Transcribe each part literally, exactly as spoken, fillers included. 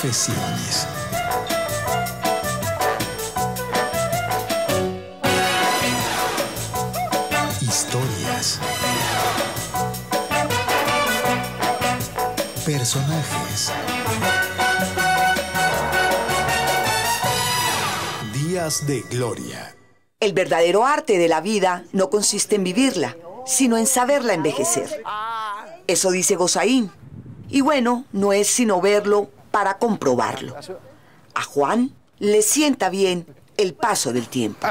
Confesiones. Historias. Personajes. Días de gloria. El verdadero arte de la vida no consiste en vivirla, sino en saberla envejecer. Eso dice Gosaín. Y bueno, no es sino verlo para comprobarlo. A Juan le sienta bien el paso del tiempo.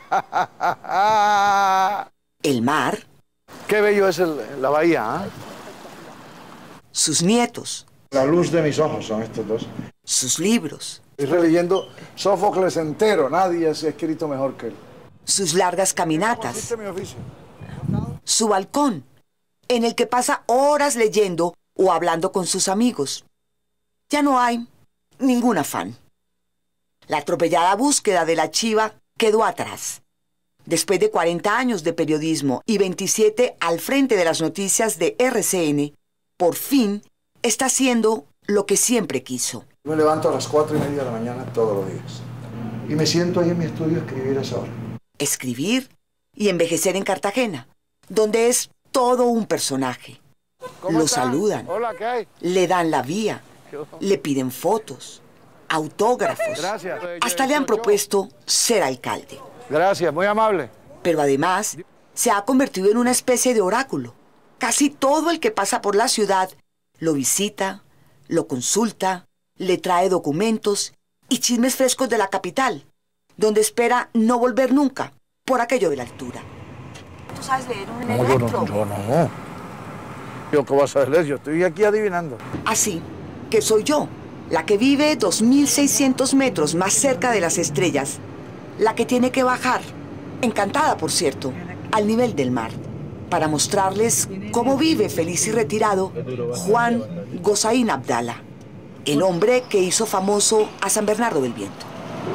El mar. Qué bello es el, la bahía, ¿eh? Sus nietos. La luz de mis ojos son estos dos. Sus libros. Estoy releyendo Sófocles entero. Nadie se ha escrito mejor que él. Sus largas caminatas. Este es mi oficio. Su balcón, en el que pasa horas leyendo o hablando con sus amigos. Ya no hay ningún afán. La atropellada búsqueda de la chiva quedó atrás. Después de cuarenta años de periodismo y veintisiete al frente de las noticias de R C N, por fin está haciendo lo que siempre quiso. Me levanto a las cuatro y media de la mañana todos los días. Y me siento ahí en mi estudio a escribir a esa hora. Escribir y envejecer en Cartagena, donde es todo un personaje. Lo saludan, Hola, ¿qué hay? le dan la vía, le piden fotos, autógrafos. Gracias. Hasta le han propuesto ser alcalde. Gracias, muy amable. Pero además se ha convertido en una especie de oráculo. Casi todo el que pasa por la ciudad lo visita, lo consulta, le trae documentos y chismes frescos de la capital, donde espera no volver nunca por aquello de la altura. ¿Tú sabes leer un No, yo no, yo no. ¿Yo qué vas a leer? Yo estoy aquí adivinando. Así que soy yo, la que vive dos mil seiscientos metros más cerca de las estrellas, la que tiene que bajar, encantada por cierto, al nivel del mar, para mostrarles cómo vive feliz y retirado Juan Gosaín Abdala, el hombre que hizo famoso a San Bernardo del Viento.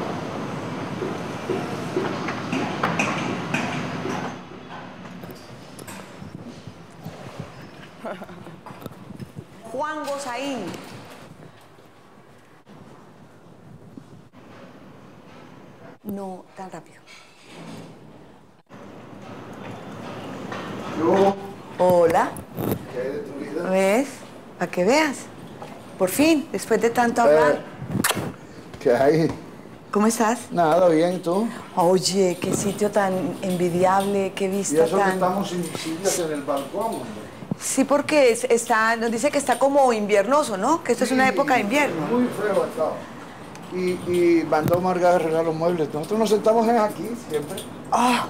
Juan Gosaín. No tan rápido. Yo, Hola. ¿qué hay de tu vida? ¿Ves? Para que veas. Por fin, después de tanto hablar. Eh, ¿Qué hay? ¿Cómo estás? Nada, bien, ¿y tú? Oye, qué sitio tan envidiable, qué Y vista eso que tan... estamos sin sillas en el balcón, hombre. Sí, porque es- está, nos dice que está como inviernoso, ¿no? Que esto es una Sí, época de invierno. Muy feo ha estado. Y, y mandó Marga a arreglar los muebles. Nosotros nos sentamos en aquí siempre. Ah,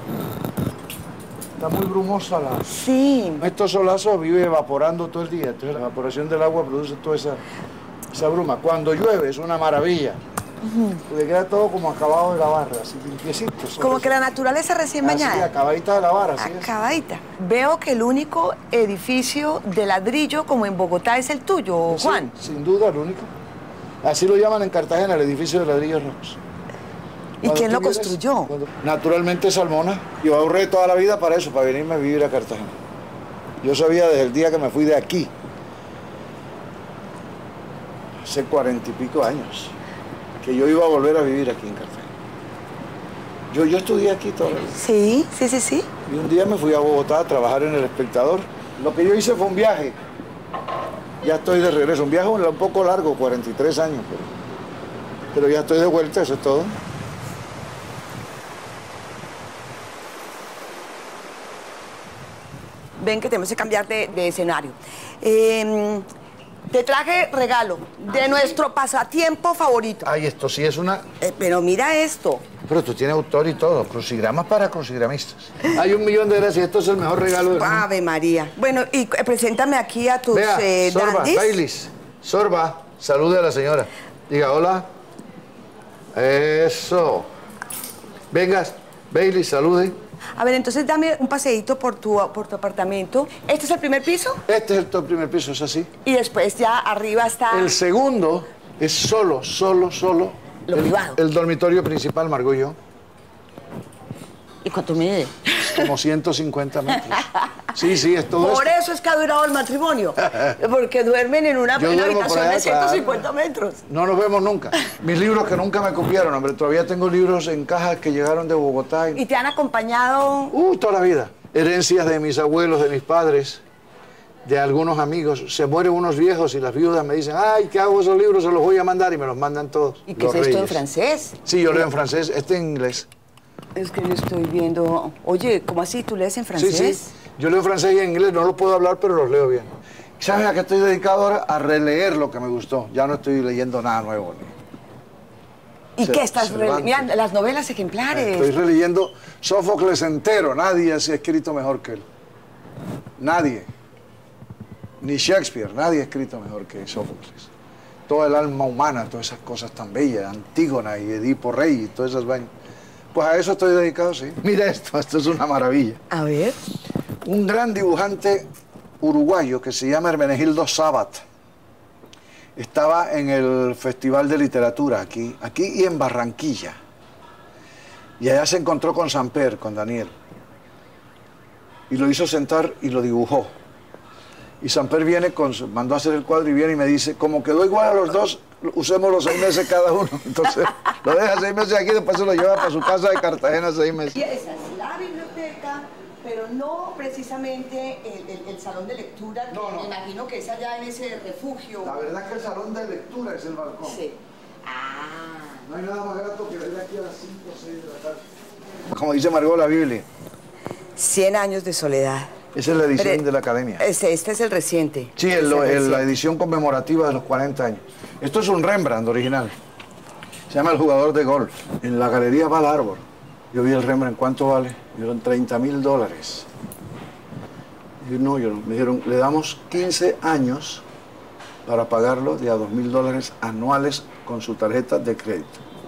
Está muy brumosa la... sí. Estos solazos vive evaporando todo el día. Entonces la evaporación del agua produce toda esa, esa bruma. Cuando llueve es una maravilla. Porque queda todo como acabado de la barra, así limpiecito. Como que la naturaleza recién Así, bañada. acabadita de la barra, así es. Acabadita. Veo que el único edificio de ladrillo como en Bogotá es el tuyo, Sí, Juan. sin duda, el único. Así lo llaman en Cartagena, el edificio de ladrillos rojos. ¿Y Cuando quién tú lo vienes- construyó? cuando- Naturalmente Salmona. Yo ahorré toda la vida para eso, para venirme a vivir a Cartagena. Yo sabía desde el día que me fui de aquí, hace cuarenta y pico años, que yo iba a volver a vivir aquí en Cartagena. Yo, yo estudié aquí todo. Sí, sí, sí, sí. Y un día me fui a Bogotá a trabajar en El Espectador. Lo que yo hice fue un viaje. Ya estoy de regreso. Un viaje un poco largo, cuarenta y tres años. Pero, pero ya estoy de vuelta, eso es todo. Ven que tenemos que cambiar de, de escenario. Eh, te traje regalo de nuestro pasatiempo favorito. Ay, esto sí es una... Eh, pero mira esto. Pero tú tienes autor y todo. Crucigramas para crucigramistas. Hay un millón de gracias. Esto es el mejor regalo del mundo. Ave María. Bueno, y eh, preséntame aquí a tus Vea, eh, Sorba, dandies. Baileys. Sorba, salude a la señora. Diga hola. Eso. Vengas, Bailey, salude. A ver, entonces dame un paseíto por tu, por tu apartamento. ¿Este es el primer piso? Este es el top primer piso, es así. Y después ya arriba está... El segundo es solo, solo, solo... Lo el, privado. el dormitorio principal, Margot y yo. ¿Y cuánto mide? Como ciento cincuenta metros. Sí, sí, es todo Por esto. eso es que ha durado el matrimonio. Porque duermen en una, Yo en una duermo por habitación allá, de ciento cincuenta claro. metros. No nos vemos nunca. Mis libros que nunca me copiaron, hombre. Todavía tengo libros en cajas que llegaron de Bogotá. Y... ¿Y te han acompañado? Uh, toda la vida. Herencias de mis abuelos, de mis padres, de algunos amigos. Se mueren unos viejos y las viudas me dicen, ay, ¿qué hago con esos libros? Se los voy a mandar y me los mandan todos. ¿Y qué los es esto en reyes. francés? Sí, yo leo en francés. Este en inglés. Es que yo estoy viendo... Oye, ¿cómo así? ¿Tú lees en francés? Sí, sí. Yo leo francés y en inglés. No lo puedo hablar, pero los leo bien. ¿Sabes a qué estoy dedicado ahora? A releer lo que me gustó. Ya no estoy leyendo nada nuevo. ¿Y Se- qué estás Cervantes. releyendo? Las novelas ejemplares. Estoy releyendo Sófocles entero. Nadie se ha escrito mejor que él. Nadie. Ni Shakespeare. Nadie ha escrito mejor que Sófocles. Toda el alma humana, todas esas cosas tan bellas. Antígona y Edipo Rey y todas esas vainas. Pues a eso estoy dedicado, sí. Mira esto, esto es una maravilla. A ver. Un gran dibujante uruguayo que se llama Hermenegildo Sabat estaba en el Festival de Literatura aquí, aquí y en Barranquilla. Y allá se encontró con Samper, con Daniel. Y lo hizo sentar y lo dibujó. Y Samper viene, con, su- mandó a hacer el cuadro y viene y me dice, como quedó igual a los dos, usemos los seis meses cada uno. Entonces lo deja seis meses aquí, después se lo lleva para su casa de Cartagena seis meses. Esa es la biblioteca, pero no precisamente el, el- el salón de lectura, que No, no. me imagino que es allá en ese refugio. La verdad que el salón de lectura es el balcón. Sí. Ah. No hay nada más grato que ver aquí a las cinco o seis de la tarde. Como dice Margot la Biblia, Cien años de soledad. esa es la edición Pero de la academia. Este, este es el reciente. Sí, Es el- el- la reciente. edición conmemorativa de los cuarenta años. Esto es un Rembrandt original. Se llama El jugador de golf. En la galería Val Arbor. Yo vi el Rembrandt, ¿cuánto vale? Me dieron treinta mil dólares. Y no, yo no. Me dijeron, le damos quince años para pagarlo de a dos mil dólares anuales con su tarjeta de crédito.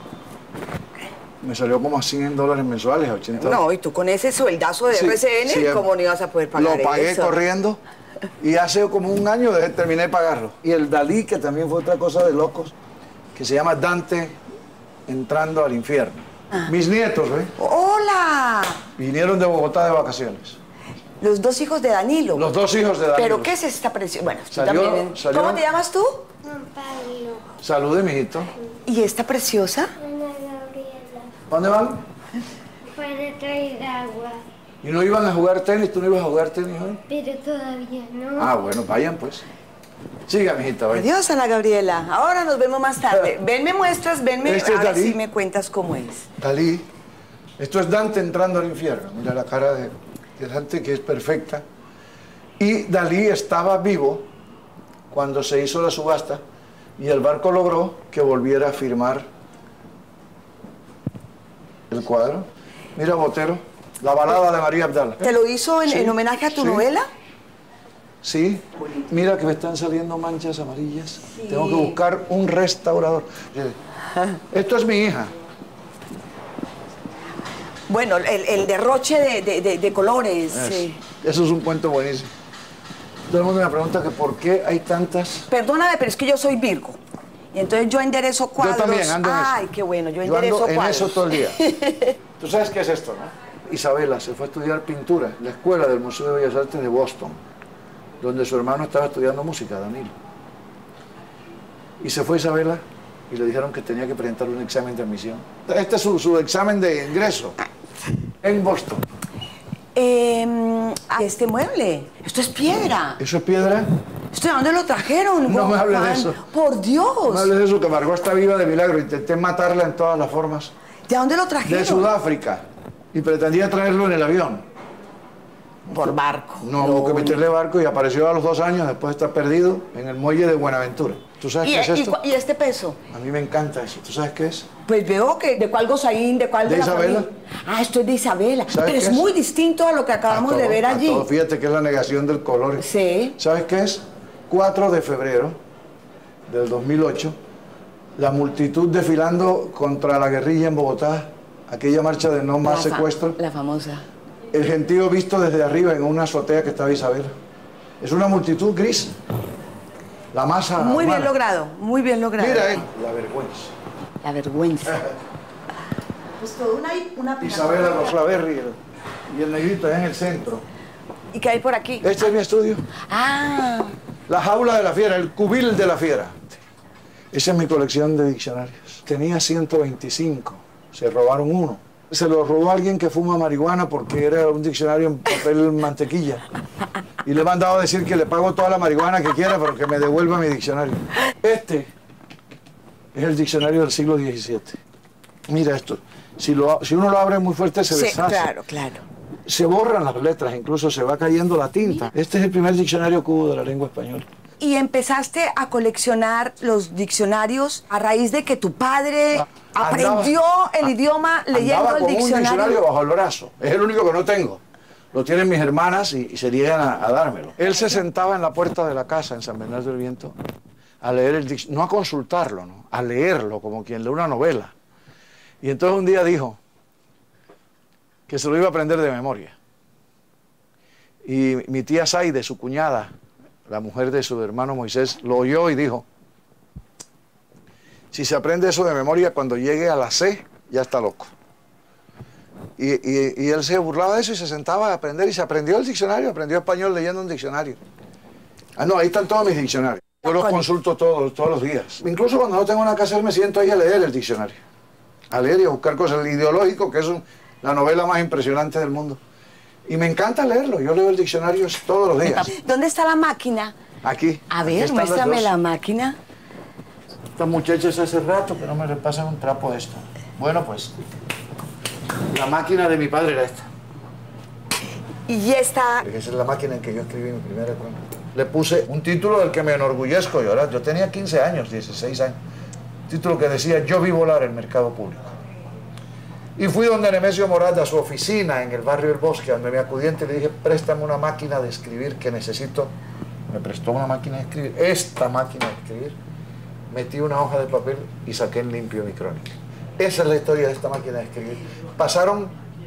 Me salió como a cien dólares mensuales, a ochenta dólares. No, y tú con ese sueldazo de Sí, R C N, sí, ¿cómo no ibas a poder pagar Lo pagué eso? corriendo y hace como un año dejé- terminé de pagarlo. Y el Dalí, que también fue otra cosa de locos, que se llama Dante entrando al infierno. Ah. Mis nietos, ¿eh? ¡Hola! Vinieron de Bogotá de vacaciones. Los dos hijos de Danilo. Los dos hijos de Danilo. ¿Pero qué es esta presión? Bueno, tú Salió- también. salió- ¿Cómo te llamas tú? Juan Pablo, Salude, mijito. ¿Y esta preciosa? Ana Gabriela, ¿A dónde van? para traer agua, ¿Y no iban a jugar tenis? ¿Tú no ibas a jugar tenis hoy? pero todavía no. Ah, bueno, vayan pues. Siga, mijita, vaya. Adiós, Ana Gabriela. Ahora nos vemos más tarde. Ven, me muestras, ven, me... Este es a ver Dalí. si me cuentas cómo es. Dalí, esto es Dante entrando al infierno. Mira la cara de, de Dante, que es perfecta. Y Dalí estaba vivo cuando se hizo la subasta y el barco logró que volviera a firmar el cuadro. Mira, Botero, la balada de María Abdala. ¿Te lo hizo en, Sí, en homenaje a tu sí. novela? Sí, mira que me están saliendo manchas amarillas. Tengo que buscar un restaurador. Esto es mi hija. Bueno, el, el derroche de, de- de- de colores. Eso. sí. Eso es un cuento buenísimo. Todo el mundo me pregunta que por qué hay tantas... Perdóname, pero es que yo soy Virgo. Y entonces yo enderezo cuadros. Yo también ando en eso. Ay, qué bueno, yo Yo enderezo ando en cuadros. eso todo el día. ¿Tú sabes qué es esto, no? Isabela se fue a estudiar pintura en la escuela del Museo de Bellas Artes de Boston, donde su hermano estaba estudiando música, Danilo. Y se fue Isabela y le dijeron que tenía que presentar un examen de admisión. Este es su, su examen de ingreso en Boston. Eh, este mueble, esto es piedra. ¿Eso es piedra? ¿Esto de dónde lo trajeron? No me hables de Juan? eso. Por Dios. No hables de eso, que Margot está viva de milagro. Intenté matarla en todas las formas. ¿De dónde lo trajeron? De Sudáfrica. Y pretendía traerlo en el avión. Por barco. No hubo que meterle barco y apareció a los dos años después de estar perdido en el muelle de Buenaventura. ¿Tú sabes ¿Y, qué es y esto? cu- y este peso? A mí me encanta eso. ¿Tú sabes qué es? Pues veo que de cuál Gozaín, de cuál de, ¿De la Isabela? familia. Ah, esto es de Isabela. ¿Sabes Pero qué es, es? muy distinto a lo que acabamos A de todo, ver a allí. todo. Fíjate que es la negación del color. Sí. ¿Sabes qué es? cuatro de febrero del dos mil ocho, la multitud desfilando contra la guerrilla en Bogotá, aquella marcha de no más La fa- secuestro. La famosa. El gentío visto desde arriba en una azotea que estaba Isabel. Es una multitud gris. La masa Muy bien humana. logrado, muy bien logrado. Mira, eh, la vergüenza. La vergüenza. Pues toda una, una Isabela Roslaberry y el, y el negrito allá en el centro. ¿Y qué hay por aquí? Este es mi estudio. Ah. La jaula de la fiera, el cubil de la fiera. Esa es mi colección de diccionarios. Tenía ciento veinticinco. Se robaron uno. Se lo robó alguien que fuma marihuana porque era un diccionario en papel mantequilla. Y le he mandado a decir que le pago toda la marihuana que quiera, pero que me devuelva mi diccionario. Este es el diccionario del siglo diecisiete. Mira esto. Si, lo, si uno lo abre muy fuerte se Sí, deshace. claro, claro. Se borran las letras, incluso se va cayendo la tinta. Este es el primer diccionario que hubo de la lengua española. ¿Y empezaste a coleccionar los diccionarios a raíz de que tu padre Ah, aprendió andaba- el idioma leyendo Andaba el con diccionario? un diccionario bajo el brazo. Es el único que no tengo. Lo tienen mis hermanas y, y se niegan a, a dármelo. Él se sentaba en la puerta de la casa en San Bernardo del Viento a leer el diccionario, no a consultarlo, ¿no? A leerlo como quien lee una novela. Y entonces un día dijo que se lo iba a aprender de memoria. Y mi tía Saide, su cuñada, la mujer de su hermano Moisés, lo oyó y dijo: si se aprende eso de memoria, cuando llegue a la C, ya está loco. Y, y, y él se burlaba de eso y se sentaba a aprender y se aprendió el diccionario, aprendió español leyendo un diccionario. Ah, no, ahí están todos mis diccionarios. Yo los consulto todos, todos los días. Incluso cuando no tengo nada que hacer me siento ahí a leer el diccionario. A leer y a buscar cosas. El ideológico, que es un, la novela más impresionante del mundo. Y me encanta leerlo. Yo leo el diccionario todos los días. ¿Dónde está la máquina? Aquí. A aquí ver, están las muéstrame dos. la máquina. Estas muchachas hace rato que no me repasan un trapo de esto. Bueno, pues, la máquina de mi padre era esta. Y esta... Esa es la máquina en que yo escribí mi primera crónica. Le puse un título del que me enorgullezco yo. ¿Verdad? Yo tenía quince años, dieciséis años. Un título que decía: yo vi volar el mercado público. Y fui donde Nemesio Morat, a su oficina en el barrio del Bosque, donde me acudiente, y le dije: préstame una máquina de escribir que necesito. Me prestó una máquina de escribir, esta máquina de escribir. Metí una hoja de papel y saqué en limpio mi crónica. Esa es la historia de esta máquina de escribir. Pasaron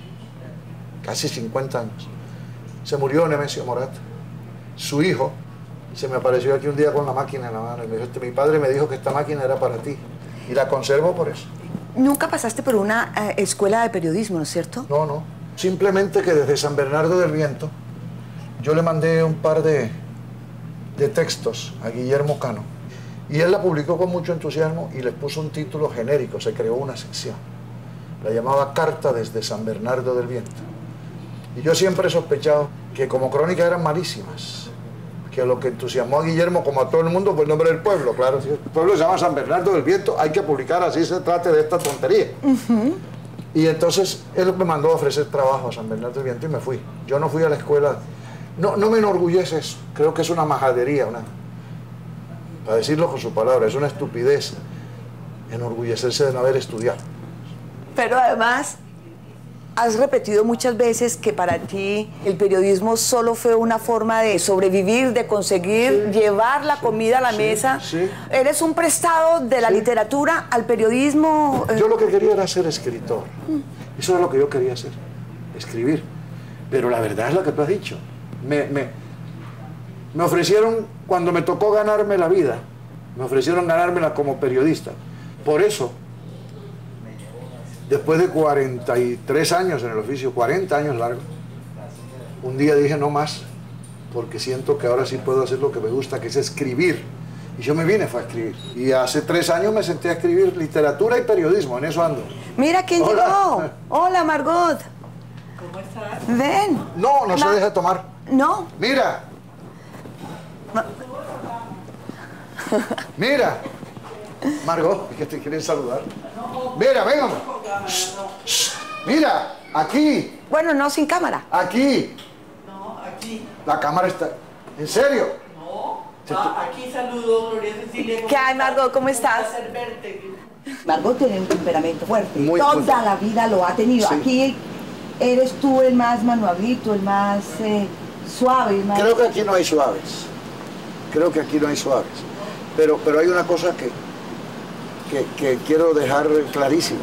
casi cincuenta años. Se murió Nemesio Morat, su hijo, y se me apareció aquí un día con la máquina en la mano y me dijo: mi padre me dijo que esta máquina era para ti. Y la conservo por eso. Nunca pasaste por una eh, escuela de periodismo, ¿no es cierto? No, no. Simplemente que desde San Bernardo del Viento yo le mandé un par de, de textos a Guillermo Cano y él la publicó con mucho entusiasmo y les puso un título genérico, se creó una sección. La llamaba Carta desde San Bernardo del Viento. Y yo siempre he sospechado que como crónicas eran malísimas, que lo que entusiasmó a Guillermo, como a todo el mundo, fue el nombre del pueblo. Claro, si el pueblo se llama San Bernardo del Viento, hay que publicar así se trate de esta tontería. Uh-huh. Y entonces él me mandó a ofrecer trabajo a San Bernardo del Viento y me fui. Yo no fui a la escuela. No, no me enorgullece eso. Creo que es una majadería, una, para decirlo con su palabra, es una estupidez enorgullecerse de no haber estudiado. Pero además, has repetido muchas veces que para ti el periodismo solo fue una forma de sobrevivir, de conseguir sí, llevar la sí, comida a la sí, mesa. Sí. ¿Eres un prestado de la sí. literatura al periodismo? Yo lo que quería era ser escritor. Mm. Eso es lo que yo quería hacer, escribir. Pero la verdad es lo que tú has dicho. Me, me, me ofrecieron, cuando me tocó ganarme la vida, me ofrecieron ganármela como periodista. Por eso, después de cuarenta y tres años en el oficio, cuarenta años largos, un día dije no más, porque siento que ahora sí puedo hacer lo que me gusta, que es escribir. Y yo me vine fue a escribir. Y hace tres años me senté a escribir literatura y periodismo, en eso ando. Mira quién Hola. llegó. Hola, Margot. ¿Cómo estás? Ven. No, no Ma se deja tomar. No. Mira. Ma Mira. Margot, es que te quieren saludar. Mira, venga. Mira, aquí. Bueno, no sin cámara. Aquí. No, aquí. La cámara está. ¿En serio? No. Ah, aquí saludo, Gloria Cecilia. ¿Qué hay, Margot? ¿Cómo estás? Un placer verte. Margot tiene un temperamento fuerte. Muy Toda fuerte. la vida lo ha tenido. Sí. Aquí eres tú el más manualito, el más eh, suave. El más... Creo que aquí no hay suaves. Creo que aquí no hay suaves. Pero, pero hay una cosa que, que, que quiero dejar clarísima.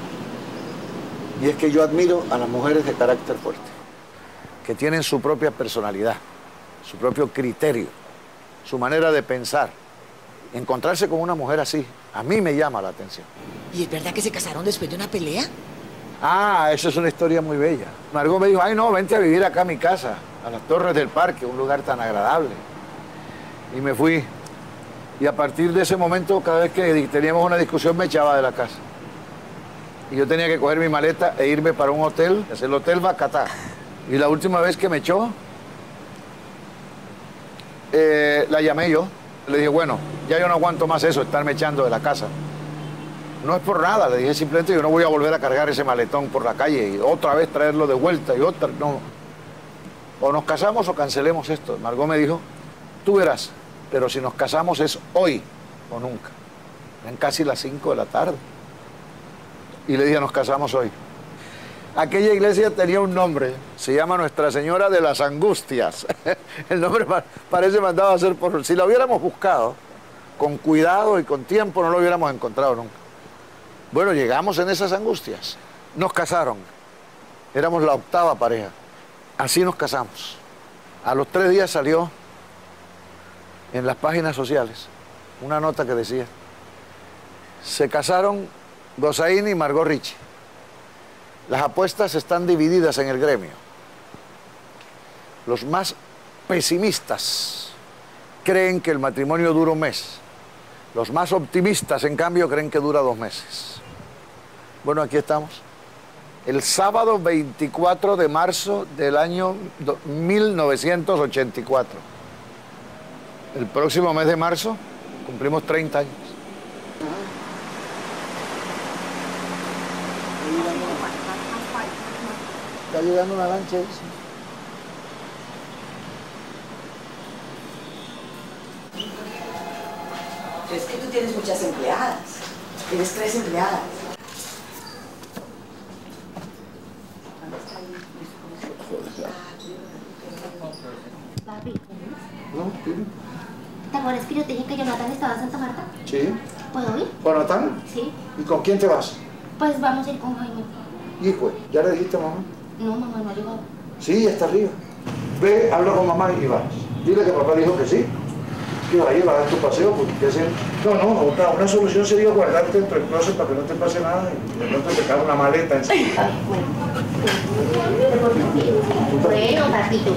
Y es que yo admiro a las mujeres de carácter fuerte, que tienen su propia personalidad, su propio criterio, su manera de pensar. Encontrarse con una mujer así, a mí me llama la atención. ¿Y es verdad que se casaron después de una pelea? Ah, eso es una historia muy bella. Margot me dijo, ay no, vente a vivir acá a mi casa. a las torres del parque, un lugar tan agradable. Y me fui. Y a partir de ese momento, cada vez que teníamos una discusión, me echaba de la casa. Y yo tenía que coger mi maleta e irme para un hotel, es el Hotel Bacatá. Y la última vez que me echó, eh, la llamé yo. Le dije, bueno, ya yo no aguanto más eso, estarme echando de la casa. No es por nada, le dije simplemente, yo no voy a volver a cargar ese maletón por la calle y otra vez traerlo de vuelta y otra, no. O nos casamos o cancelemos esto. Margot me dijo, tú verás, pero si nos casamos es hoy o nunca. Eran casi las cinco de la tarde. Y le dije, nos casamos hoy. Aquella iglesia tenía un nombre, se llama Nuestra Señora de las Angustias. El nombre parece mandado a hacer por... Si lo hubiéramos buscado, con cuidado y con tiempo, no lo hubiéramos encontrado nunca. Bueno, llegamos en esas angustias. Nos casaron. Éramos la octava pareja. Así nos casamos. A los tres días salió en las páginas sociales una nota que decía: se casaron Gozaín y Margot Richie. Las apuestas están divididas en el gremio. Los más pesimistas creen que el matrimonio dura un mes. Los más optimistas, en cambio, creen que dura dos meses. Bueno, aquí estamos. El sábado veinticuatro de marzo del año mil novecientos ochenta y cuatro. El próximo mes de marzo cumplimos treinta años. Está llegando una lancha. Es que tú tienes muchas empleadas. Tienes tres empleadas. Papi, ¿No? ¿Tiene? ¿te acuerdas que yo te dije que Jonathan estaba en Santa Marta? Sí. ¿Puedo ir? ¿Jonathan? Sí. ¿Y con quién te vas? Pues vamos a ir con Jaime. Hijo, ¿ya le dijiste a mamá? No, mamá no ha llegado. Sí, ya está arriba. Ve, habla con mamá y vas. Dile que papá dijo que sí. Que va a ir, va a dar tu paseo, porque ¿qué hacer? No, no, una, una solución sería guardarte dentro del closet para que no te pase nada y de pronto te cae una maleta encima. Ay, bueno. Bueno, Patito.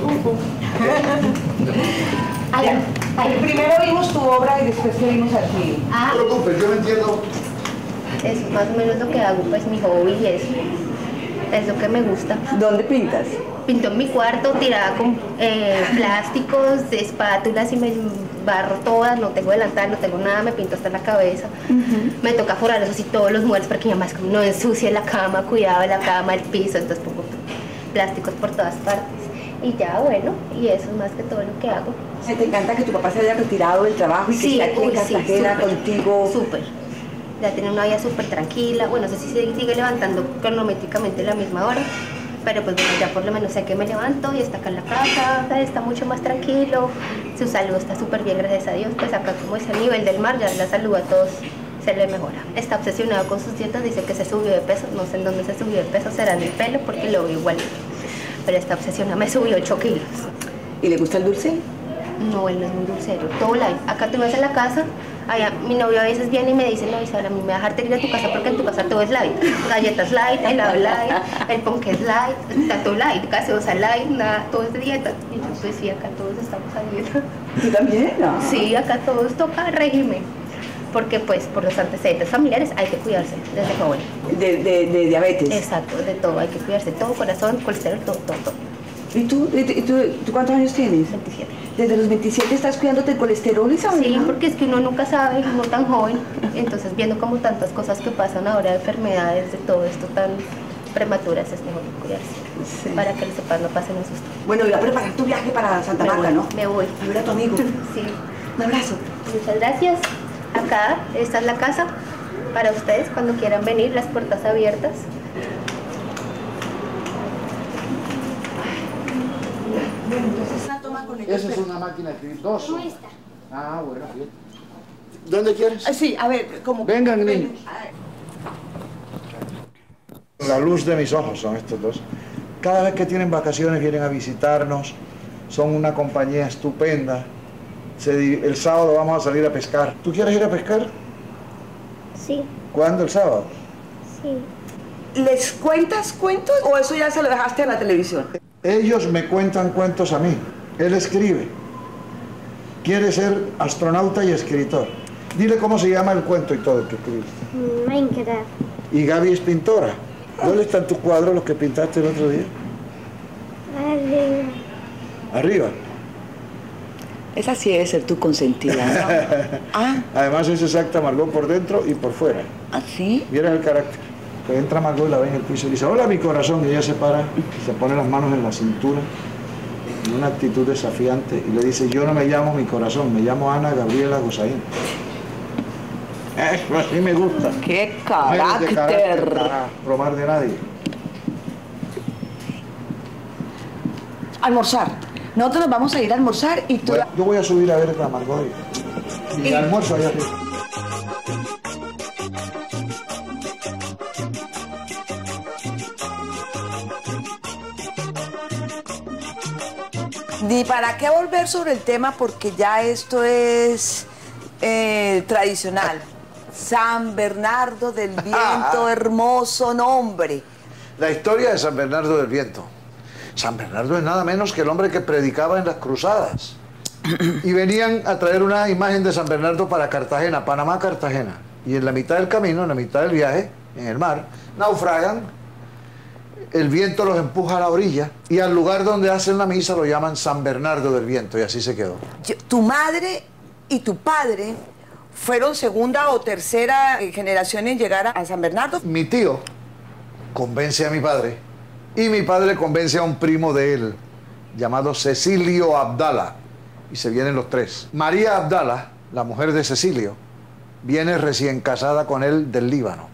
Ay, ay. Primero vimos tu obra y después te vimos aquí. Ah, No te preocupes, yo lo entiendo. eso es más o menos lo que hago, pues mi hobby es, es lo que me gusta. ¿Dónde pintas? Pinto en mi cuarto, tirada con eh, plásticos, espátulas y me barro todas, no tengo delantal, no tengo nada, me pinto hasta la cabeza. Uh-huh. Me toca forrar eso sí todos los muebles porque mi mamá es como no ensucie la cama, cuidado de la cama, el piso, entonces pongo plásticos por todas partes. Y ya, bueno, y eso es más que todo lo que hago. ¿Te encanta que tu papá se haya retirado del trabajo y que Sí, esté aquí en uy, sí, Cartagena súper, contigo? Súper. Ya tiene una vida súper tranquila, bueno, no sé si se sigue levantando cronométricamente a la misma hora, pero pues bueno, ya por lo menos sé que me levanto y está acá en la casa, está mucho más tranquilo, su salud está súper bien, gracias a Dios, pues acá como es a nivel del mar, ya la salud a todos se le mejora. Está obsesionado con sus dietas, dice que se subió de peso, no sé en dónde se subió de peso, será en el pelo porque lo veo igual, pero está obsesionado, me subió ocho kilos. ¿Y le gusta el dulce? No, él no es muy dulcero, todo light. Acá tú vas a la casa, allá, mi novio a veces viene y me dice, no, Isabel, a mí me va a dejarte ir a tu casa porque en tu casa todo es light. Galletas light, helado light, el ponqué es light, está todo light, gaseosa light, nada, todo es de dieta. Y yo, pues sí, acá todos estamos a dieta. ¿Tú también? No. Sí, acá todos toca régimen. Porque pues por los antecedentes familiares hay que cuidarse desde joven. De, de, de diabetes. Exacto, de todo, hay que cuidarse, todo, corazón, colesterol, todo, todo, todo. ¿Y tú, y tú, y tú, tú cuántos años tienes? veintisiete. ¿Desde los veintisiete estás cuidándote el colesterol, Isabel? Sí, porque es que uno nunca sabe, uno tan joven, entonces viendo como tantas cosas que pasan ahora, de enfermedades, de todo esto tan prematuras, es mejor cuidarse, Sí. para que los papás no pasen un susto. Bueno, voy a preparar tu viaje para Santa Me Marta, voy, ¿no? me voy. A ver a tu amigo. Sí, Un abrazo. muchas gracias. Acá, esta es la casa para ustedes cuando quieran venir, las puertas abiertas. Entonces una toma con ellos. Esa es una máquina de escribir, dos. ¿Cómo está? Ah, bueno, bien. ¿Dónde quieres? Ah, sí, a ver, como... Vengan, niños. Ay. La luz de mis ojos son estos dos. Cada vez que tienen vacaciones vienen a visitarnos. Son una compañía estupenda. Se di- el sábado vamos a salir a pescar. ¿Tú quieres ir a pescar? Sí, ¿Cuándo? ¿El sábado? sí. ¿Les cuentas cuentos o eso ya se lo dejaste a la televisión? Ellos me cuentan cuentos a mí. Él escribe. Quiere ser astronauta y escritor. Dile cómo se llama el cuento y todo que escribiste. Minecraft. Y Gaby es pintora. ¿Dónde están tus cuadros, los que pintaste el otro día? Arriba. Arriba. Esa sí debe ser tu consentida, ¿no? Ah, Además es exacta Margot por dentro y por fuera. ¿ah, sí? Vieras el carácter. Que entra Margot y la ve en el piso y dice, hola mi corazón, y ella se para y se pone las manos en la cintura en una actitud desafiante y le dice, yo no me llamo mi corazón, me llamo Ana Gabriela Gosaín. Eso así me gusta. ¡Qué No eres de carácter! para bromar de nadie. Almorzar. Nosotros nos vamos a ir a almorzar y tú... Bueno, yo voy a subir a ver a Margot y, y almuerzo allá arriba. Ni para qué volver sobre el tema porque ya esto es eh, tradicional. San Bernardo del Viento, hermoso nombre. La historia de San Bernardo del Viento. San Bernardo es nada menos que el hombre que predicaba en las cruzadas. Y venían a traer una imagen de San Bernardo para Cartagena, Panamá, Cartagena. Y en la mitad del camino, en la mitad del viaje, en el mar, naufragan. El viento los empuja a la orilla y al lugar donde hacen la misa lo llaman San Bernardo del Viento y así se quedó. Yo- tu madre y tu padre fueron segunda o tercera eh, generación en llegar a, a San Bernardo. Mi tío convence a mi padre y mi padre convence a un primo de él llamado Cecilio Abdala y se vienen los tres. María Abdala, la mujer de Cecilio, viene recién casada con él del Líbano.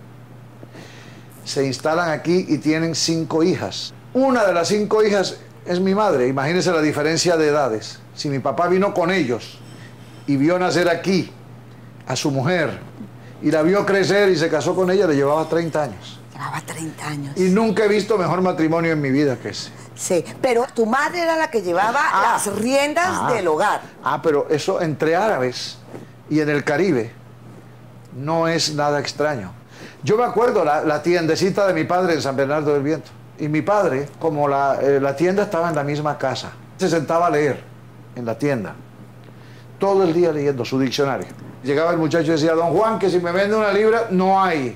Se instalan aquí y tienen cinco hijas. Una de las cinco hijas es mi madre. Imagínense la diferencia de edades. Si mi papá vino con ellos y vio nacer aquí a su mujer y la vio crecer y se casó con ella, le llevaba treinta años. Llevaba treinta años. Y nunca he visto mejor matrimonio en mi vida que ese. Sí, pero tu madre era la que llevaba Ah. las riendas Ah. del hogar. Ah, pero eso entre árabes y en el Caribe no es nada extraño. Yo me acuerdo la, la tiendecita de mi padre en San Bernardo del Viento. Y mi padre, como la, eh, la tienda estaba en la misma casa, se sentaba a leer en la tienda. Todo el día leyendo su diccionario. Llegaba el muchacho y decía, don Juan, que si me vende una libra, no hay.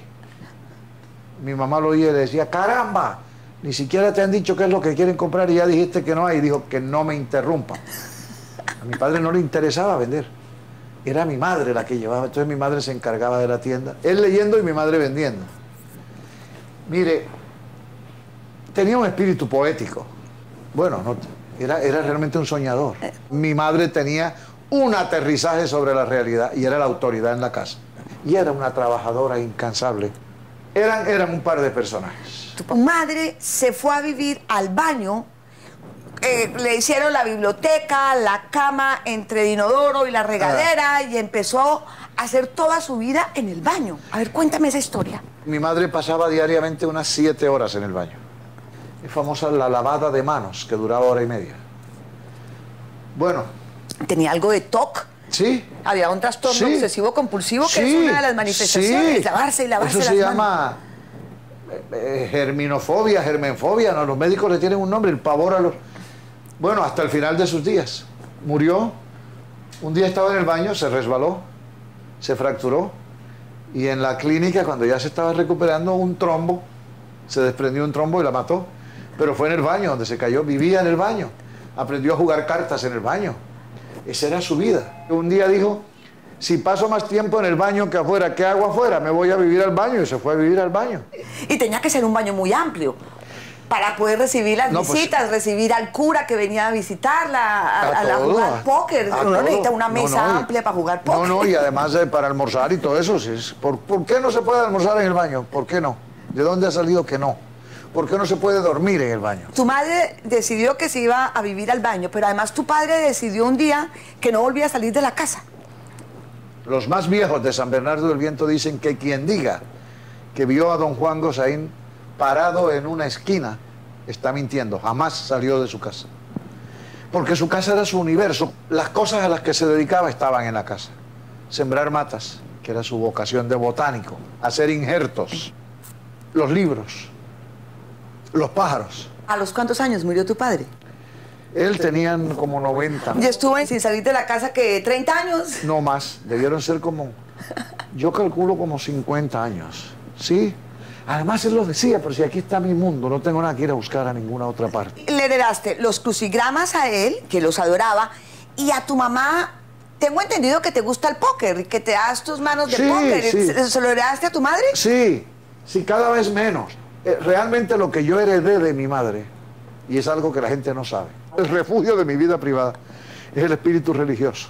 Mi mamá lo oía y le decía, caramba, ni siquiera te han dicho qué es lo que quieren comprar y ya dijiste que no hay. Y dijo, que no me interrumpa. A mi padre no le interesaba vender. Era mi madre la que llevaba, entonces mi madre se encargaba de la tienda. Él leyendo y mi madre vendiendo. Mire, tenía un espíritu poético. Bueno, no, era, era realmente un soñador. Mi madre tenía un aterrizaje sobre la realidad y era la autoridad en la casa. Y era una trabajadora incansable. Eran, eran un par de personajes. Tu madre se fue a vivir al baño. Eh, le hicieron la biblioteca, la cama entre el inodoro y la regadera y empezó a hacer toda su vida en el baño. A ver, cuéntame esa historia. Mi madre pasaba diariamente unas siete horas en el baño. Es famosa la lavada de manos, que duraba hora y media. Bueno, Tenía algo de T O C. sí. Había un trastorno Sí. obsesivo compulsivo que Sí, es una de las manifestaciones. sí. Lavarse y lavarse Eso las se manos. llama eh, eh, germinofobia, germenfobia, ¿no? Los médicos le tienen un nombre, el pavor a los... Bueno, hasta el final de sus días. Murió. Un día estaba en el baño, se resbaló, se fracturó. Y en la clínica, cuando ya se estaba recuperando, un trombo, se desprendió un trombo y la mató. Pero fue en el baño donde se cayó, vivía en el baño. Aprendió a jugar cartas en el baño. Esa era su vida. Un día dijo, si paso más tiempo en el baño que afuera, ¿qué hago afuera? Me voy a vivir al baño. Y se fue a vivir al baño. Y tenía que ser un baño muy amplio para poder recibir las No, pues, visitas, recibir al cura que venía a visitarla, a, A a la todo, jugar a- póker. a Uno todo. necesita una No, mesa no, y- amplia para jugar póker. No, no, y además eh, para almorzar y todo eso. sí, es- ¿por, ¿Por qué no se puede almorzar en el baño? ¿Por qué no? ¿De dónde ha salido que no? ¿Por qué no se puede dormir en el baño? Tu madre decidió que se iba a vivir al baño, pero además tu padre decidió un día que no volvía a salir de la casa. Los más viejos de San Bernardo del Viento dicen que quien diga que vio a don Juan Gosaín parado en una esquina está mintiendo. Jamás salió de su casa. Porque su casa era su universo. Las cosas a las que se dedicaba estaban en la casa. Sembrar matas, que era su vocación de botánico. Hacer injertos. Los libros. Los pájaros. ¿A los cuántos años murió tu padre? Él tenían como noventa. Y estuvo sin salir de la casa que treinta años. No más, debieron ser como, yo calculo como cincuenta años, ¿sí? Además él lo decía, pero si aquí está mi mundo, no tengo nada que ir a buscar a ninguna otra parte. Le heredaste los crucigramas a él, que los adoraba, y a tu mamá, tengo entendido que te gusta el póker, y que te das tus manos de Sí, póker. sí. ¿Se, ¿Se lo heredaste a tu madre? Sí, sí, cada vez menos. Eh, realmente lo que yo heredé de mi madre, y es algo que la gente no sabe, el refugio de mi vida privada es el espíritu religioso.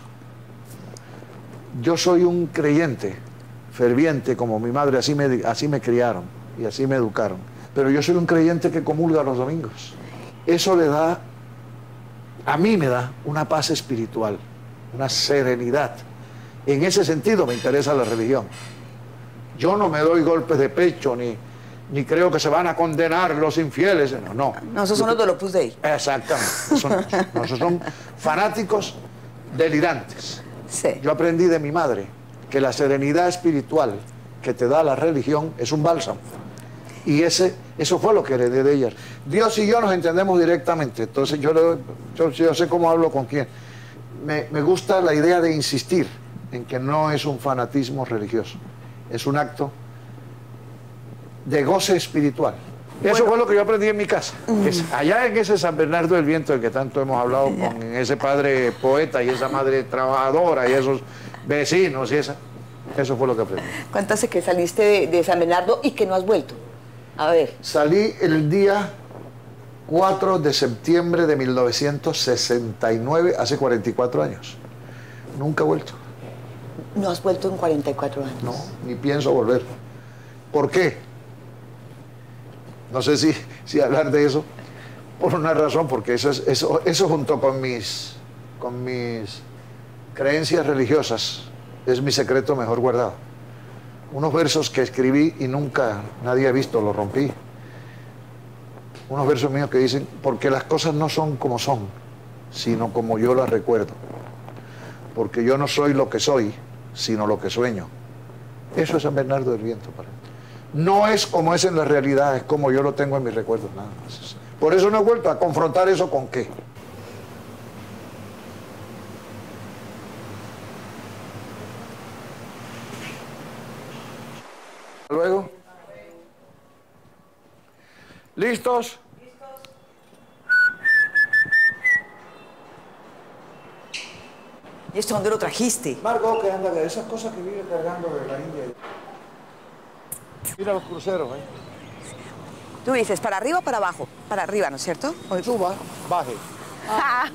Yo soy un creyente ferviente como mi madre, así me, así me criaron y así me educaron. Pero yo soy un creyente que comulga los domingos. Eso le da, a mí me da una paz espiritual, una serenidad. En ese sentido me interesa la religión. Yo no me doy golpes de pecho ni... ni creo que se van a condenar los infieles. No, no. No, esos son los del Opus Dei. Exactamente. Son, no, esos son fanáticos delirantes. Sí. Yo aprendí de mi madre que la serenidad espiritual que te da la religión es un bálsamo. Y ese, eso fue lo que heredé de ella. Dios y yo nos entendemos directamente. Entonces yo, le, yo, yo sé cómo hablo con quién. Me, me gusta la idea de insistir en que no es un fanatismo religioso. Es un acto de goce espiritual. Eso bueno, fue lo que yo aprendí en mi casa. Mm. Es, allá en ese San Bernardo del Viento del que tanto hemos hablado, con ese padre poeta y esa madre trabajadora y esos vecinos y esa, eso fue lo que aprendí. ¿Cuánto hace que saliste de, de San Bernardo y que no has vuelto? A ver. Salí el día cuatro de septiembre de mil novecientos sesenta y nueve, hace cuarenta y cuatro años. Nunca he vuelto. ¿No has vuelto en cuarenta y cuatro años? No, ni pienso volver. ¿Por qué? No sé si, si hablar de eso, por una razón, porque eso, es, eso, eso junto con mis, con mis creencias religiosas es mi secreto mejor guardado. Unos versos que escribí y nunca nadie ha visto, los rompí. Unos versos míos que dicen, porque las cosas no son como son, sino como yo las recuerdo. Porque yo no soy lo que soy, sino lo que sueño. Eso es San Bernardo del Viento para mí. No es como es en la realidad, es como yo lo tengo en mis recuerdos, nada más. Por eso no he vuelto a confrontar eso con qué. Luego. ¿Listos? ¿Y esto dónde lo trajiste? Margot, que anda de esas cosas que vive cargando de la India. Mira los cruceros, ¿eh? Tú dices, ¿para arriba o para abajo? Para arriba, ¿no es cierto? Suba, baje. Ah,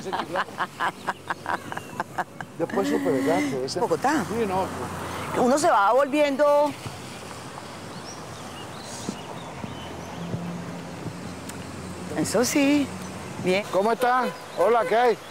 después supe, ¿verdad? Que ese... Bogotá. Sí, no. Uno se va volviendo... Eso sí. Bien. ¿Cómo están? Hola, ¿qué hay?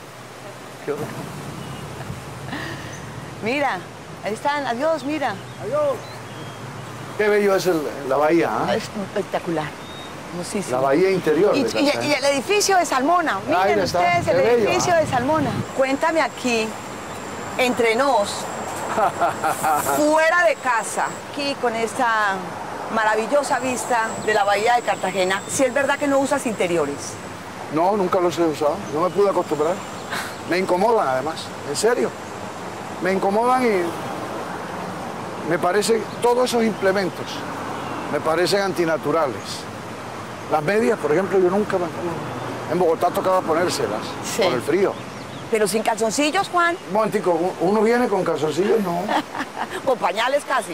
Mira, ahí están. Adiós, mira. Adiós. Qué bello es el, la bahía, ¿eh? Es espectacular. Hermosísimo. La bahía interior. Y, de y, casa, y el edificio de Salmona. Miren ustedes, el bello, edificio ¿eh? de Salmona. Cuéntame aquí, entre nos, fuera de casa, aquí con esta maravillosa vista de la bahía de Cartagena, si es verdad que no usas interiores. No, nunca los he usado. No me pude acostumbrar. Me incomodan, además. En serio. Me incomodan y me parece, todos esos implementos me parecen antinaturales. Las medias, por ejemplo, yo nunca me... En Bogotá tocaba ponérselas, sí, por el frío. Pero sin calzoncillos, Juan. Un momentico, ¿uno viene con calzoncillos? No. Con pañales casi.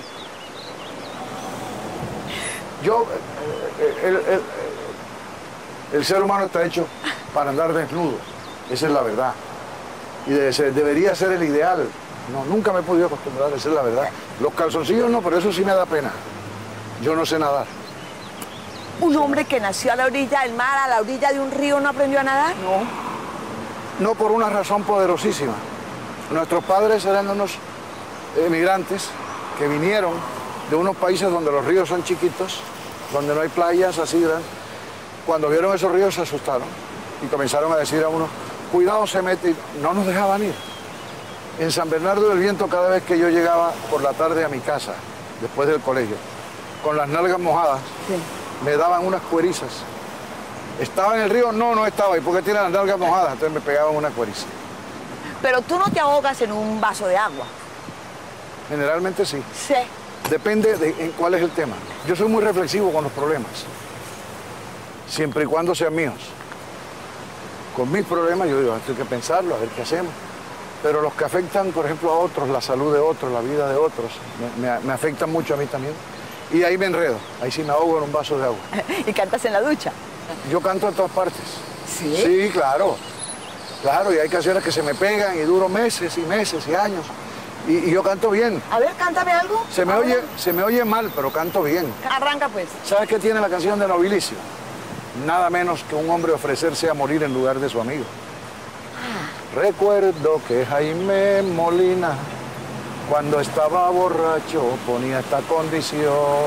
Yo, el, el, el, el ser humano está hecho para andar desnudo. Esa es la verdad. Y debe ser, debería ser el ideal. No, nunca me he podido acostumbrar, esa es la verdad. Los calzoncillos no, pero eso sí me da pena. Yo no sé nadar. ¿Un hombre que nació a la orilla del mar, a la orilla de un río, no aprendió a nadar? No. No por una razón poderosísima. Nuestros padres eran unos emigrantes que vinieron de unos países donde los ríos son chiquitos, donde no hay playas así grandes. Cuando vieron esos ríos se asustaron y comenzaron a decir a uno, cuidado, se mete, y no nos dejaban ir. En San Bernardo del Viento, cada vez que yo llegaba por la tarde a mi casa, después del colegio, con las nalgas mojadas, sí, me daban unas cuerizas ¿Estaba en el río? No, no estaba. ¿Y por qué tiene las nalgas mojadas? Entonces me pegaban una cueriza. Pero tú no te ahogas en un vaso de agua. Generalmente sí. Sí. Depende de en cuál es el tema. Yo soy muy reflexivo con los problemas. Siempre y cuando sean míos. Con mis problemas yo digo, esto hay que pensarlo, a ver qué hacemos. Pero los que afectan, por ejemplo, a otros, la salud de otros, la vida de otros, me, me, me afectan mucho a mí también. Y ahí me enredo. Ahí sí me ahogo en un vaso de agua. ¿Y cantas en la ducha? Yo canto en todas partes. ¿Sí? Sí, claro. Claro, y hay canciones que se me pegan y duro meses y meses y años. Y, y yo canto bien. A ver, cántame algo. Se me, oye, se me oye mal, pero canto bien. Arranca, pues. ¿Sabes qué tiene la canción de Nobilísimo? Nada menos que un hombre ofrecerse a morir en lugar de su amigo. Ah. Recuerdo que Jaime Molina, cuando estaba borracho, ponía esta condición,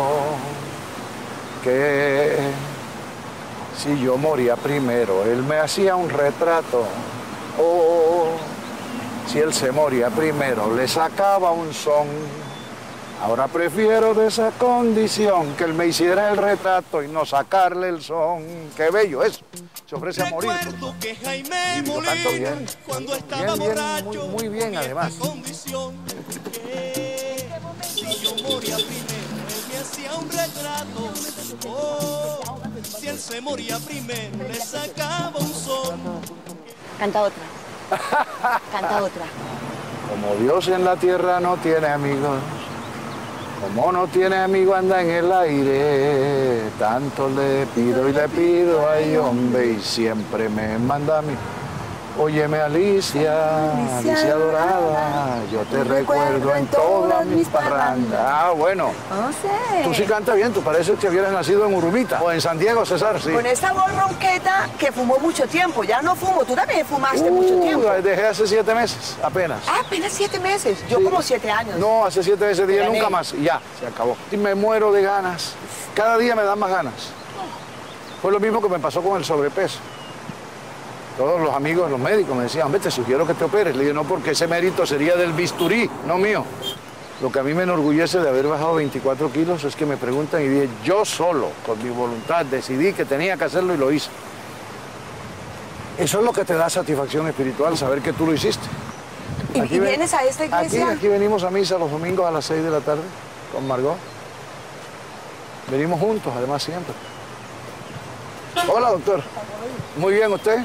que si yo moría primero, él me hacía un retrato. O si él se moría primero, le sacaba un son. Ahora prefiero de esa condición que él me hiciera el retrato y no sacarle el son. ¡Qué bello eso! Se ofrece a morir. Recuerdo que Jaime Y yo canto bien. cuando estaba Bien, bien, borracho, muy, muy bien, además. condición que si yo moría primero, él me hacía un retrato. Oh, si él se moría primero, le sacaba un son. Canta otra. Canta otra. Como Dios en la tierra no tiene amigos, como no tiene amigo anda en el aire, tanto le pido y le pido, ay hombre, y siempre me manda a mí. Óyeme Alicia, Alicia, Alicia dorada, yo te recuerdo en todas mis parrandas. Ah, bueno. No sé. Tú sí cantas bien, tú pareces que hubieras nacido en Urumita o en San Diego, César, sí. Con esa voz ronqueta que fumó mucho tiempo. Ya no fumo, tú también fumaste uh, mucho tiempo. Dejé hace siete meses, apenas. Ah, apenas siete meses. Yo sí. como siete años. No, hace siete meses dije nunca más y ya, se acabó. Y me muero de ganas. Cada día me dan más ganas. Fue lo mismo que me pasó con el sobrepeso. Todos los amigos, los médicos me decían, hombre, te sugiero que te operes. Le dije, no, porque ese mérito sería del bisturí, no mío. Lo que a mí me enorgullece de haber bajado veinticuatro kilos es que me preguntan y dije, yo solo, con mi voluntad, decidí que tenía que hacerlo y lo hice. Eso es lo que te da satisfacción espiritual, saber que tú lo hiciste. ¿Y, ¿y vienes a esta iglesia? Aquí, aquí venimos a misa los domingos a las seis de la tarde con Margot. Venimos juntos, además, siempre. Hola, doctor. Muy bien, ¿usted?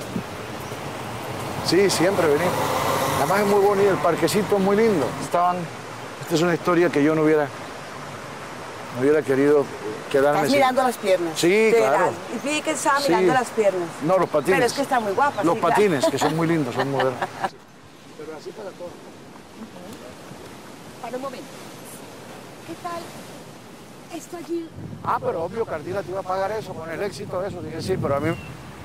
Sí, siempre venimos. Además es muy bonito, el parquecito es muy lindo. Estaban... Esta es una historia que yo no hubiera, no hubiera querido quedarme Estás sin... mirando las piernas. Sí, claro. Y fíjate que estaba Sí. mirando las piernas. No, los patines. Pero es que está muy guapa. Los sí, patines, claro. que son muy lindos, son modernos. Pero así para todos. Para un momento. ¿Qué tal esto allí? Ah, pero obvio, Cardina te iba a pagar eso, con el éxito de eso. Dije, sí, pero a mí...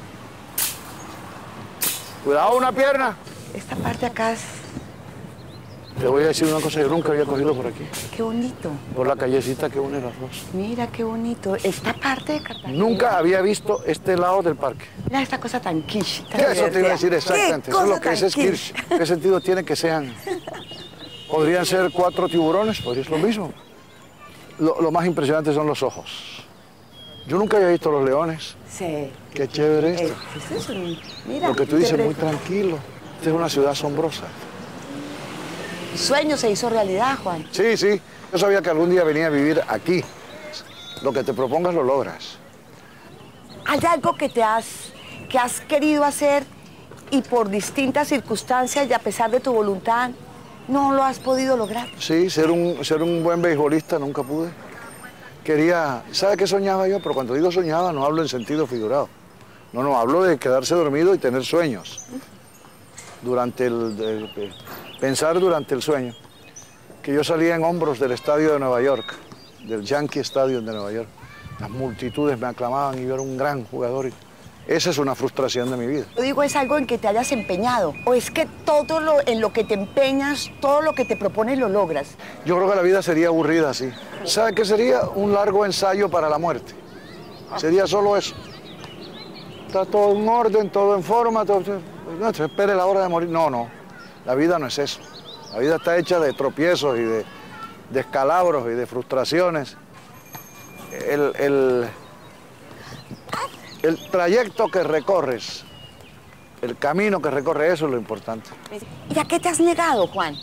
Cuidado, una pierna. Esta parte acá es... Te voy a decir una cosa, yo nunca había cogido por aquí. Qué bonito. Por la callecita que une las dos. Mira, qué bonito. Esta parte de Cartagena. Nunca había visto este lado del parque. Mira esta cosa tan quiche. Tan Eso te iba a divertida. decir exactamente. ¿Qué Eso es lo cosa que es, tan es Kirsch. ¿Qué sentido tiene que sean? Podrían ser cuatro tiburones, pues es lo mismo. Lo, lo más impresionante son los ojos. Yo nunca había visto los leones. Sí. Qué chévere esto. Eh, pues eso, mira. Lo que tú dices, te- muy tranquilo. Esta es una ciudad asombrosa. El sueño se hizo realidad, Juan. Sí, sí. Yo sabía que algún día venía a vivir aquí. Lo que te propongas lo logras. ¿Hay algo que te has, que has querido hacer y por distintas circunstancias y a pesar de tu voluntad no lo has podido lograr? Sí, ser un, ser un buen beisbolista nunca pude. Quería... ¿Sabe qué soñaba yo? Pero cuando digo soñaba no hablo en sentido figurado. No, no, hablo de quedarse dormido y tener sueños. Durante el... el- el- pensar durante el sueño. Que yo salía en hombros del estadio de Nueva York, del Yankee Stadium de Nueva York. Las multitudes me aclamaban y yo era un gran jugador. y Esa es una frustración de mi vida. Yo digo, es algo en que te hayas empeñado. O es que todo lo en lo que te empeñas, todo lo que te propones lo logras. Yo creo que la vida sería aburrida así. ¿Sabe qué sería? Un largo ensayo para la muerte. Sería solo eso. Está todo en orden, todo en forma, todo... No, se espere la hora de morir. No, no. La vida no es eso. La vida está hecha de tropiezos y de descalabros y de frustraciones. El, el... el trayecto que recorres, el camino que recorre, eso es lo importante. ¿Y a qué te has negado, Juan?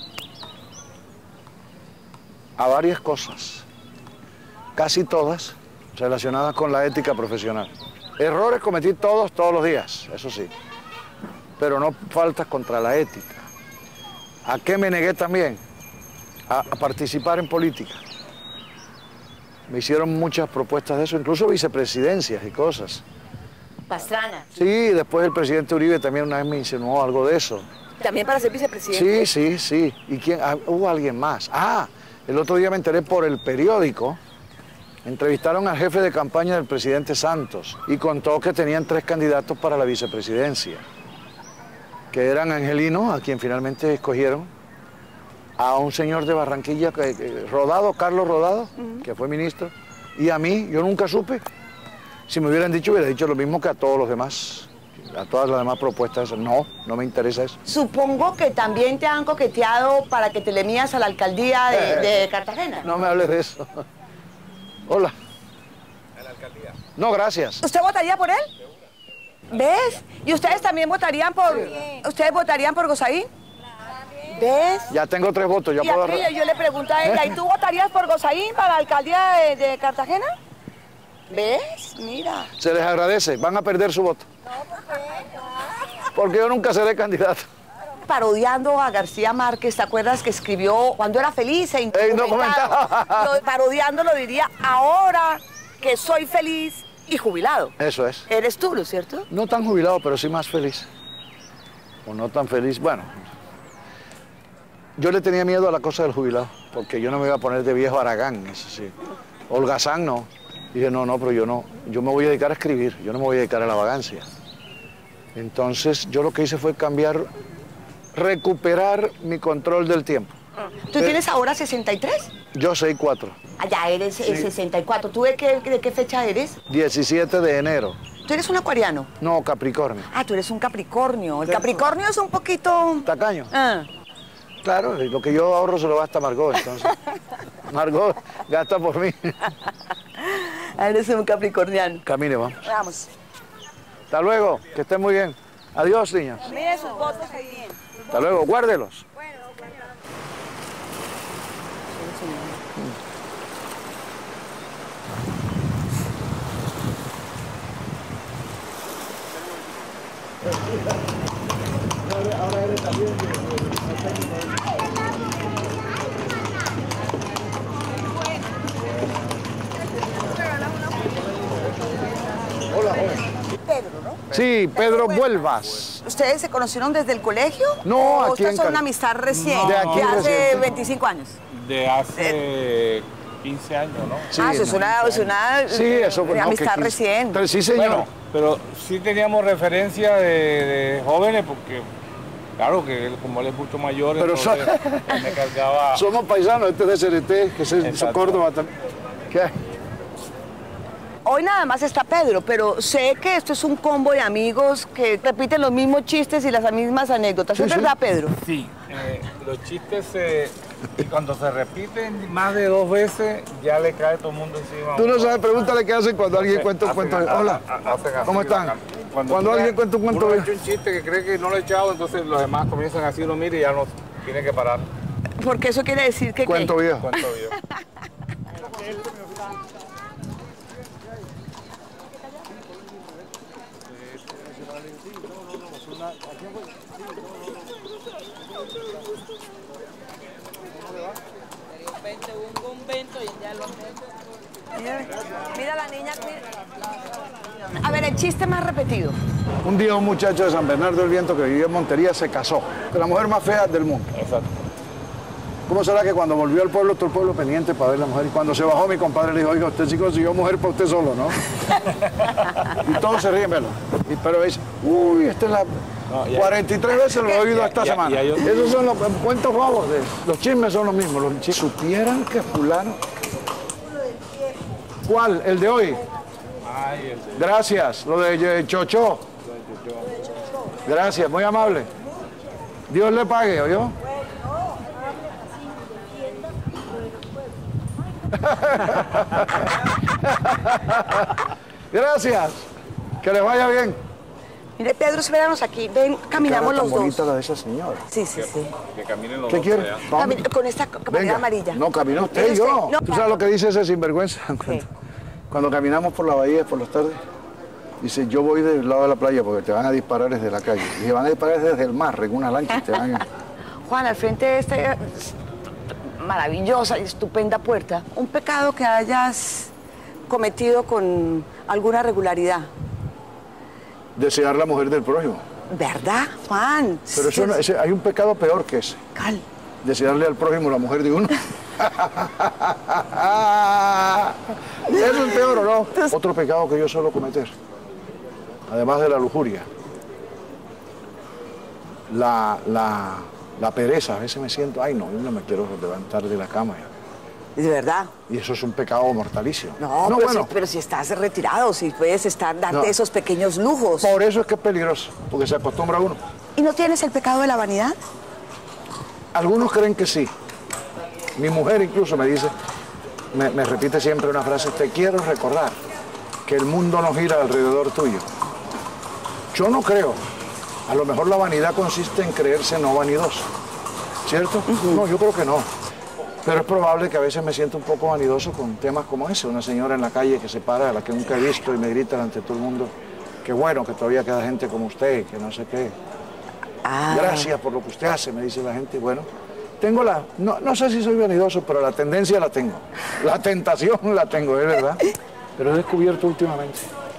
A varias cosas, casi todas relacionadas con la ética profesional. Errores cometí todos, todos los días, eso sí, pero no faltas contra la ética. ¿A qué me negué también? A, a participar en política. Me hicieron muchas propuestas de eso, incluso vicepresidencias y cosas. Pastrana. Sí, después el presidente Uribe también una vez me insinuó algo de eso. ¿También para ser vicepresidente? Sí, sí, sí. ¿Y quién? Ah, hubo alguien más. Ah, el otro día me enteré por el periódico. Entrevistaron al jefe de campaña del presidente Santos y contó que tenían tres candidatos para la vicepresidencia, que eran Angelino, a quien finalmente escogieron, a un señor de Barranquilla, que, que, Rodado, Carlos Rodado, uh-huh. que fue ministro, y a mí, yo nunca supe. Si me hubieran dicho, hubiera dicho lo mismo que a todos los demás, a todas las demás propuestas. No, no me interesa eso. Supongo que también te han coqueteado para que te le mías a la alcaldía de, eh, de Cartagena. No me hables de eso. Hola. ¿A la alcaldía? No, gracias. ¿Usted votaría por él? ¿Ves? ¿Y ustedes también votarían por... Sí. ¿Ustedes votarían por Gozaín? ¿Ves? Ya tengo tres votos, yo y puedo... Aquí, yo le pregunto a ella, ¿y tú votarías por Gozaín para la alcaldía de, de Cartagena? ¿Ves? Mira. Se les agradece, van a perder su voto. No, ¿por qué? No. Porque yo nunca seré candidato. Parodiando a García Márquez, ¿te acuerdas que escribió Cuando era feliz e Ey, no comentaba. Lo, parodiando lo diría, ahora que soy feliz y jubilado. Eso es. ¿Eres tú, ¿no es cierto? No tan jubilado, pero sí más feliz. O no tan feliz, bueno. Yo le tenía miedo a la cosa del jubilado, porque yo no me iba a poner de viejo Aragán, eso sí. Holgazán no. Dije, no, no, pero yo no, yo me voy a dedicar a escribir, yo no me voy a dedicar a la vagancia. Entonces, yo lo que hice fue cambiar, recuperar mi control del tiempo. ¿Tú eh, tienes ahora sesenta y tres? Yo sesenta y cuatro. Allá eres sí. sesenta y cuatro. ¿Tú de qué, de qué fecha eres? diecisiete de enero. ¿Tú eres un acuariano? No, Capricornio. Ah, tú eres un Capricornio. El Capricornio es un poquito... Tacaño. Ah. Claro, lo que yo ahorro se lo gasta Margot, entonces. Margot gasta por mí. Eres un capricorniano. Camine, vamos. Vamos. Hasta luego, que estén muy bien. Adiós, niñas. Mire sus votos ahí. Hasta luego, guárdelos. Bueno, bueno. Ahora eres también. Hola, joven. Pedro, ¿no? Sí, Pedro Vuelvas. ¿Ustedes se conocieron desde el colegio? No, ¿O aquí ustedes en son Cal... una amistad recién? No, de aquí de hace reciente. veinticinco años. De hace quince años, ¿no? Sí, ah, eso es una, es una sí, eso, no, amistad que, recién. Pero sí, señor. Bueno, pero sí teníamos referencia de, de jóvenes porque, claro, que él, como él es mucho mayor, pero entonces so... me cargaba... Somos paisanos, este es de C N T, que es de Córdoba también. ¿Qué? Hoy nada más está Pedro, pero sé que esto es un combo de amigos que repiten los mismos chistes y las mismas anécdotas. Sí, ¿Es sí. verdad, Pedro? Sí, eh, los chistes eh, cuando se repiten más de dos veces ya le cae todo el mundo encima. Tú no sabes, pregúntale qué hacen cuando alguien cuenta un Hacen- cuento. Hola, hacen así, ¿cómo están? Cuando, Cuando tú alguien ves- cuenta un cuento uno ha viejo. hecho un chiste que cree que no lo ha echado, entonces los demás comienzan así, lo mira y ya no tiene que parar. Porque eso quiere decir que... Cuento ¿qué? viejo. Cuento viejo. Mira, mira la niña. Mira. A ver, el chiste más repetido. Un día un muchacho de San Bernardo del Viento que vivía en Montería se casó. La mujer más fea del mundo. Exacto. ¿Cómo será que cuando volvió al pueblo, todo el pueblo pendiente para ver la mujer? Y cuando se bajó, mi compadre le dijo, oiga, usted sí consiguió mujer para usted solo, ¿no? Y todos se ríen, ¿verdad? Y, pero dice, uy, esta es la... No, ya- cuarenta y tres veces lo he oído Ya- esta ya- semana. ya yo- Esos son los cuentos bobos. De, los chismes son los mismos. Los chismes. ¿Supieran que fulano? ¿Cuál? ¿El de hoy? Ay, el de... Gracias. Lo de eh, Chocho. Gracias, muy amable. Dios le pague, ¿oyó? Gracias. Que les vaya bien. Mire, Pedro, espéranos aquí. Ven, caminamos los dos. bonita la de esa señora. Sí, sí, sí. Que caminen los ¿Qué dos quiere? allá. Vamos. Camina con esta camarera Venga. amarilla. No, camina usted y Mire yo. usted. No, ¿Tú sabes lo que dice ese sinvergüenza? Cuando, cuando caminamos por la bahía por las tardes, dice, yo voy del lado de la playa porque te van a disparar desde la calle. Y te van a disparar desde el mar, en una lancha. Y te van a... Juan, al frente de esta maravillosa y estupenda puerta, un pecado que hayas cometido con alguna regularidad. Desear la mujer del prójimo. ¿Verdad, Juan? Pero eso no, ese, hay un pecado peor que ese. Cal. Desearle al prójimo la mujer de uno. Eso es peor, ¿o no? Otro pecado que yo suelo cometer, además de la lujuria, la, la, la pereza. A veces me siento, ay no, yo no me quiero levantar de la cama. ¿De verdad? Y eso es un pecado mortalicio. No, no pero, bueno, si, pero si estás retirado, si puedes estar, darte No. esos pequeños lujos. por eso es que es peligroso, porque se acostumbra uno. ¿Y no tienes el pecado de la vanidad? Algunos creen que sí. Mi mujer incluso me dice, me, me repite siempre una frase, te quiero recordar que el mundo no gira alrededor tuyo. Yo no creo. A lo mejor la vanidad consiste en creerse no vanidoso. ¿Cierto? Uh-huh. No, yo creo que no. Pero es probable que a veces me sienta un poco vanidoso con temas como ese. Una señora en la calle que se para, a la que nunca he visto y me grita ante todo el mundo, qué bueno que todavía queda gente como usted, que no sé qué. Ah. Gracias por lo que usted hace, me dice la gente. Bueno, tengo la, no, no sé si soy vanidoso, pero la tendencia la tengo. La tentación la tengo, es verdad. Pero he descubierto últimamente,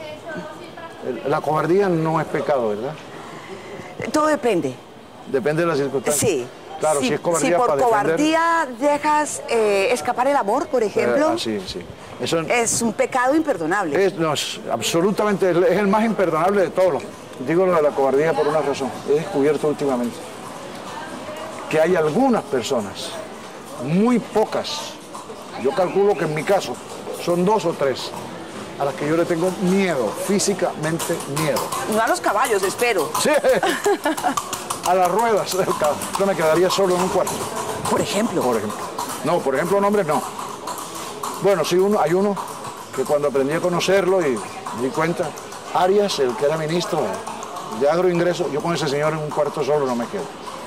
el- la cobardía no es pecado, ¿verdad? Todo depende. Depende de las circunstancias. Sí. Claro, si, si es cobardía si por para defender... cobardía dejas eh, escapar el amor, por ejemplo, Eh, ah, sí, sí. Eso es un pecado imperdonable. es, no, es absolutamente, es el más imperdonable de todos. Digo lo de la cobardía por una razón. He descubierto últimamente que hay algunas personas, muy pocas, yo calculo que en mi caso son dos o tres, a las que yo le tengo miedo, físicamente miedo. No a los caballos, espero. Sí, a las ruedas del carro. Yo me quedaría solo en un cuarto. Por ejemplo. Por ejemplo. No, por ejemplo, nombres no. Bueno, sí, uno, hay uno que cuando aprendí a conocerlo y me di cuenta, Arias, el que era ministro de agroingreso, yo con ese señor en un cuarto solo no me quedo.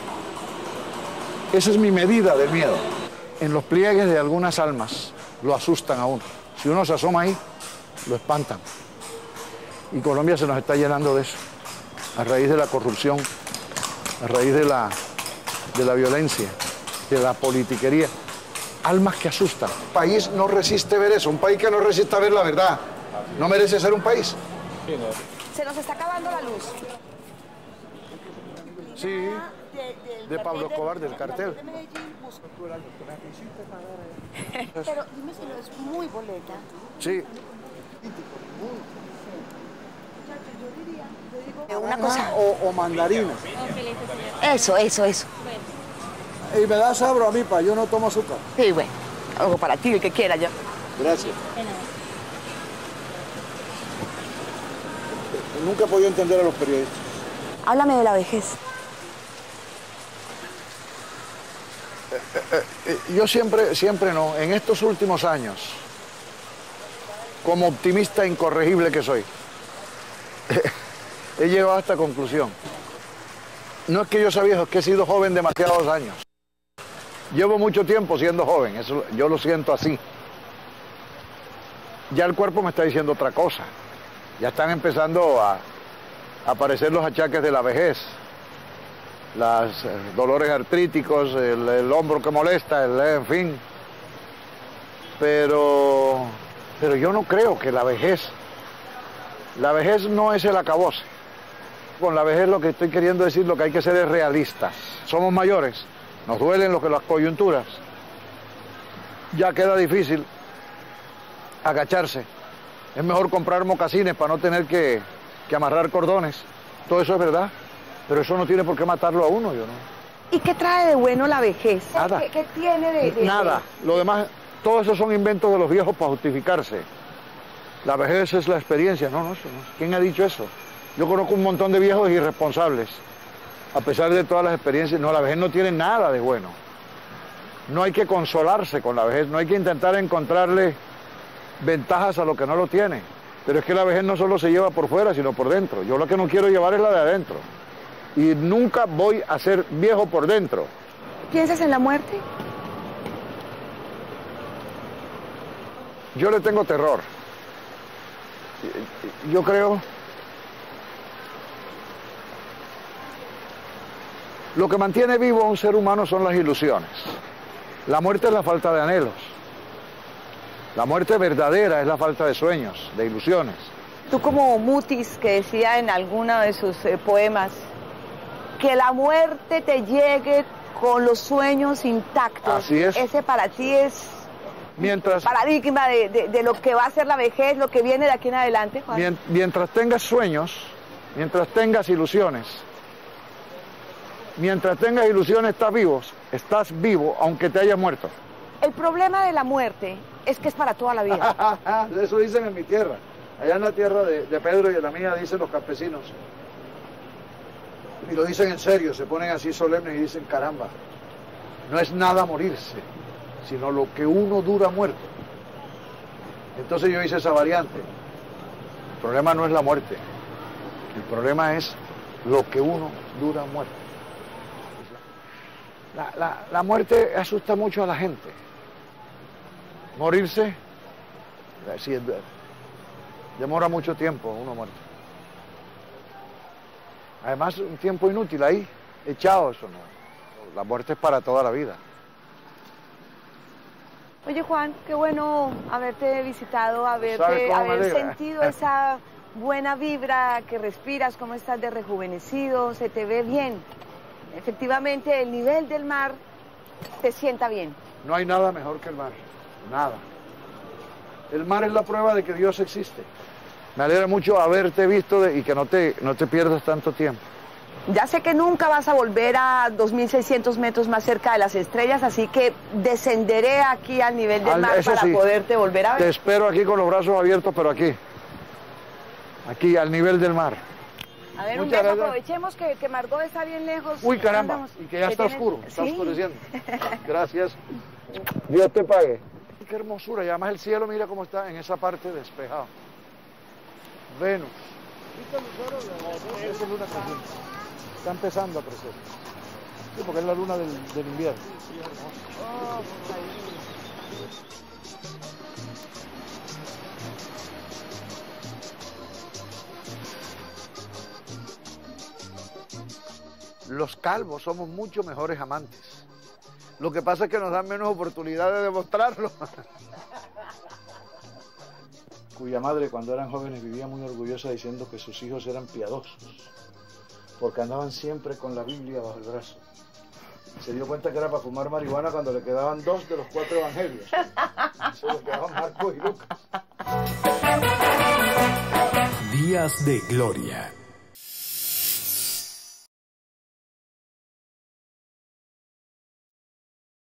Esa es mi medida del miedo. En los pliegues de algunas almas lo asustan a uno. Si uno se asoma ahí, lo espantan. Y Colombia se nos está llenando de eso, a raíz de la corrupción, a raíz de la, de la violencia, de la politiquería. Almas que asustan. Un país no resiste ver eso. Un país que no resiste ver la verdad no merece ser un país. Se nos está acabando la luz. Sí, de Pablo Escobar, del cartel. Pero dime si no es muy boleta. Sí. Una cosa. O, o mandarina. Eso, eso, eso. Y me da sabro a mí, pa, yo no tomo azúcar. Sí, bueno. Algo para ti, el que quiera yo. Gracias. Nunca he podido entender a los periodistas. Háblame de la vejez. Yo siempre, siempre no, en estos últimos años, como optimista incorregible que soy, he llegado a esta conclusión. No es que yo sea viejo, es que he sido joven demasiados años. Llevo mucho tiempo siendo joven, eso, yo lo siento así. Ya el cuerpo me está diciendo otra cosa. Ya están empezando a, a aparecer los achaques de la vejez. Los eh, dolores artríticos, el, el hombro que molesta, el, en fin. Pero, pero yo no creo que la vejez, la vejez no es el acabose. Con la vejez lo que estoy queriendo decir, lo que hay que ser es realistas. Somos mayores, nos duelen lo que las coyunturas. Ya queda difícil agacharse. Es mejor comprar mocasines para no tener que, que amarrar cordones. Todo eso es verdad. Pero eso no tiene por qué matarlo a uno, yo no. ¿Y qué trae de bueno la vejez? Nada. ¿Qué, qué tiene de, de Nada. Lo demás, todo eso son inventos de los viejos para justificarse. La vejez es la experiencia. No, no, eso no. ¿Quién ha dicho eso? Yo conozco un montón de viejos irresponsables. A pesar de todas las experiencias, no, la vejez no tiene nada de bueno. No hay que consolarse con la vejez, no hay que intentar encontrarle ventajas a lo que no lo tiene. Pero es que la vejez no solo se lleva por fuera, sino por dentro. Yo lo que no quiero llevar es la de adentro. Y nunca voy a ser viejo por dentro. ¿Piensas en la muerte? Yo le tengo terror. Yo creo... Lo que mantiene vivo a un ser humano son las ilusiones. La muerte es la falta de anhelos. La muerte verdadera es la falta de sueños, de ilusiones. Tú como Mutis, que decía en alguno de sus eh, poemas, que la muerte te llegue con los sueños intactos. Así es. Ese para ti es Mientras, paradigma de, de, de lo que va a ser la vejez, lo que viene de aquí en adelante, Juan. mien- mientras tengas sueños, mientras tengas ilusiones, mientras tengas ilusiones estás vivo, estás vivo aunque te hayas muerto. El problema de la muerte es que es para toda la vida. Eso dicen en mi tierra. Allá en la tierra de, de Pedro y en la mía dicen los campesinos. Y lo dicen en serio, se ponen así solemnes y dicen, caramba, no es nada morirse, sino lo que uno dura muerto. Entonces yo hice esa variante. El problema no es la muerte, el problema es lo que uno dura muerto. La, la, la muerte asusta mucho a la gente. Morirse, sí, es verdad. Demora mucho tiempo uno muerto. Además, un tiempo inútil ahí, echado, eso no. La muerte es para toda la vida. Oye, Juan, qué bueno haberte visitado, ¿Sabes haberte, cómo me haber alegra? sentido esa buena vibra que respiras, cómo estás de rejuvenecido, se te ve bien. Efectivamente, el nivel del mar te sienta bien. No hay nada mejor que el mar, nada. El mar es la prueba de que Dios existe. Me alegra mucho haberte visto de- y que no te, no te pierdas tanto tiempo. Ya sé que nunca vas a volver a dos mil seiscientos metros más cerca de las estrellas, así que descenderé aquí al nivel del Al- mar eso para sí. poderte volver a Te ver. espero aquí con los brazos abiertos, pero aquí. Aquí, al nivel del mar. A ver, un Muchas beso, gracias. aprovechemos que, que Margot está bien lejos. Uy, caramba, Andamos. y que ya ¿Qué está tienes? oscuro, está Sí. oscureciendo. Gracias. Dios te pague. Qué hermosura, y además el cielo, mira cómo está en esa parte despejado. Venus. Esa es luna creciente. Está empezando a crecer. Sí, porque es la luna del, del invierno. Oh, Los calvos somos mucho mejores amantes. Lo que pasa es que nos dan menos oportunidad de demostrarlo. Cuya madre, cuando eran jóvenes, vivía muy orgullosa diciendo que sus hijos eran piadosos, porque andaban siempre con la Biblia bajo el brazo. Se dio cuenta que era para fumar marihuana cuando le quedaban dos de los cuatro evangelios. Se les quedaban Marcos y Lucas. Días de Gloria.